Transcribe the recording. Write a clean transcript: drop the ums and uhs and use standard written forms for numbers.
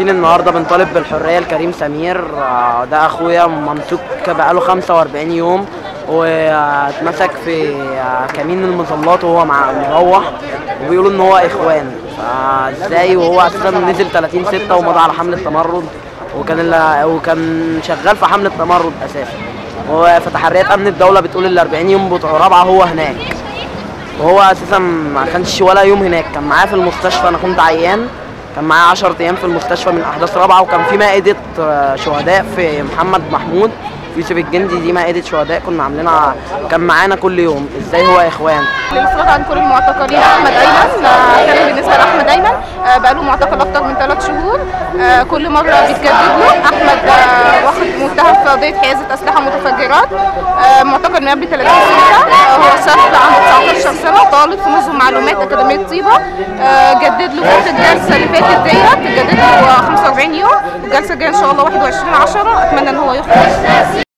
واقفين النهارده بنطالب بالحريه لكريم سمير. ده اخويا ممسوك بقاله 45 يوم واتمسك في كمين المظلات وهو مروح، وبيقولوا ان هو اخوان. فازاي وهو اساسا نزل 30/6 ومضى على حمله تمرد، وكان شغال في حمله تمرد اساسا. فتحريات امن الدوله بتقول ال 40 يوم بتوع رابعه هو هناك، وهو اساسا ما كانش ولا يوم هناك. كان معايا في المستشفى، انا كنت عيان، كان معايا 10 ايام في المستشفى من احداث رابعه. وكان في مائده شهداء في محمد محمود في يوسف الجندي، دي مائده شهداء كنا عاملينها، كان معانا كل يوم. ازاي هو اخوان؟ للإفراج عن كل المعتقلين احمد ايمن. كان بالنسبه لاحمد ايمن بقاله معتقل اكتر من 3 شهور، كل مره بيتجدد له. احمد واخد متهم في قضيه حيازه اسلحه متفجرات، معتقل من قبل 30/6. هو شاب عنده 19 سنه، طالب في نظم معلومات اكاديميه طيبه. جدد له فوق الجلسه اللي فاتت ديت، جدد له 45 يوم، والجلسه الجايه ان شاء الله 21/10. اتمنى ان هو يخرج.